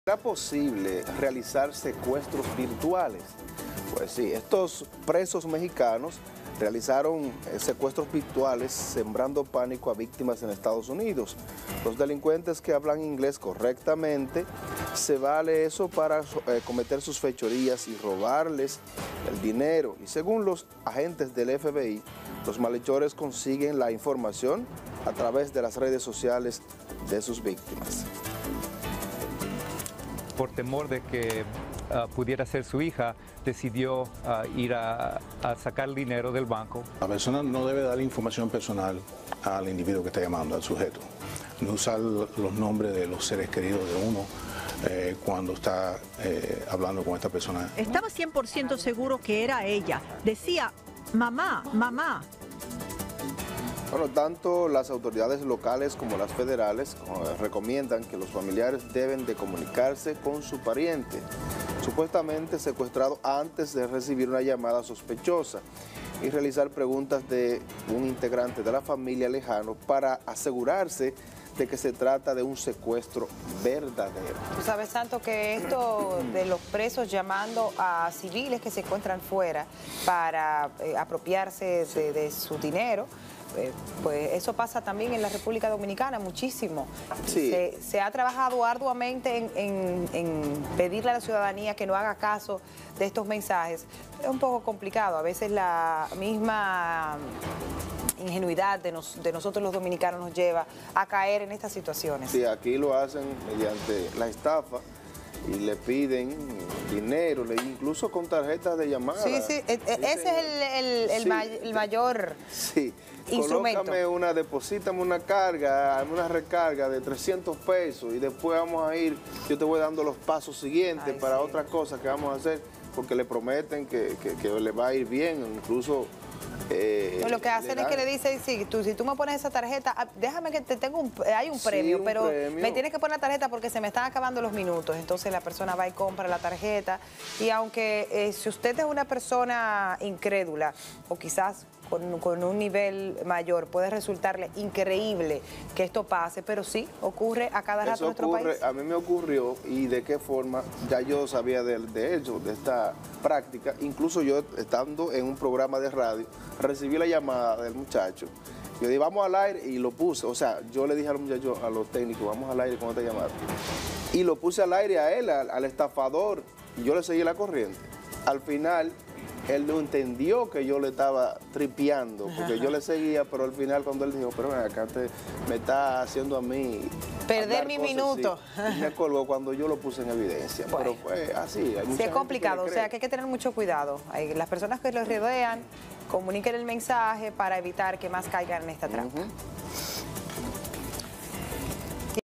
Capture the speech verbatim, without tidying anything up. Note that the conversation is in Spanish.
¿Será posible realizar secuestros virtuales? Pues sí, estos presos mexicanos realizaron secuestros virtuales sembrando pánico a víctimas en Estados Unidos. Los delincuentes que hablan inglés correctamente, se vale eso para eh, cometer sus fechorías y robarles el dinero. Y según los agentes del F B I, los malhechores consiguen la información a través de las redes sociales de sus víctimas. Por temor de que uh, pudiera ser su hija, decidió uh, ir a, a sacar dinero del banco. La persona no debe dar información personal al individuo que está llamando, al sujeto. No usar los nombres de los seres queridos de uno eh, cuando está eh, hablando con esta persona. Estaba cien por ciento seguro que era ella. Decía, mamá, mamá. Bueno, tanto las autoridades locales como las federales recomiendan que los familiares deben de comunicarse con su pariente, supuestamente secuestrado antes de recibir una llamada sospechosa, y realizar preguntas de un integrante de la familia lejano para asegurarse de que se trata de un secuestro verdadero. Tú sabes, Santo, que esto de los presos llamando a civiles que se encuentran fuera para eh, apropiarse de, de su dinero, Eh, pues eso pasa también en la República Dominicana muchísimo. Sí. Se, se ha trabajado arduamente en, en, en pedirle a la ciudadanía que no haga caso de estos mensajes. Es un poco complicado, a veces la misma ingenuidad de, nos, de nosotros los dominicanos nos lleva a caer en estas situaciones. Sí, aquí lo hacen mediante la estafa y le piden dinero, incluso con tarjetas de llamada. Sí, sí, e Dicen, ese es el, el, el, sí, may el mayor sí. instrumento. Colócame una, deposítame una carga, una recarga de trescientos pesos y después vamos a ir, yo te voy dando los pasos siguientes Ay, para sí. otras cosas que vamos a hacer, porque le prometen que, que, que le va a ir bien, incluso... Eh, pues lo que hacen es que le dicen, sí, tú, si tú me pones esa tarjeta, déjame que te tengo un, hay un premio, sí, un pero premio. Me tienes que poner la tarjeta porque se me están acabando los minutos. Entonces la persona va y compra la tarjeta. Y aunque eh, si usted es una persona incrédula o quizás con, con un nivel mayor, puede resultarle increíble que esto pase, pero sí, ocurre a cada rato en nuestro ocurre, país. A mí me ocurrió, y de qué forma, ya yo sabía de, de hecho, de esta práctica. Incluso yo, estando en un programa de radio, recibí la llamada del muchacho. Yo dije, vamos al aire, y lo puse. O sea, yo le dije a los muchachos, a los técnicos, vamos al aire con esta llamada. Y lo puse al aire a él, al, al estafador, y yo le seguí la corriente. Al final, él no entendió que yo le estaba tripeando, porque Ajá. yo le seguía, pero al final cuando él dijo, pero ven acá, te, me está haciendo a mí... perder mi minuto. Sí. Me colgó cuando yo lo puse en evidencia, bueno, pero fue así. Hay sí, es complicado, o sea que hay que tener mucho cuidado. Hay, las personas que los rodean, comuniquen el mensaje para evitar que más caigan en esta trampa. Uh-huh.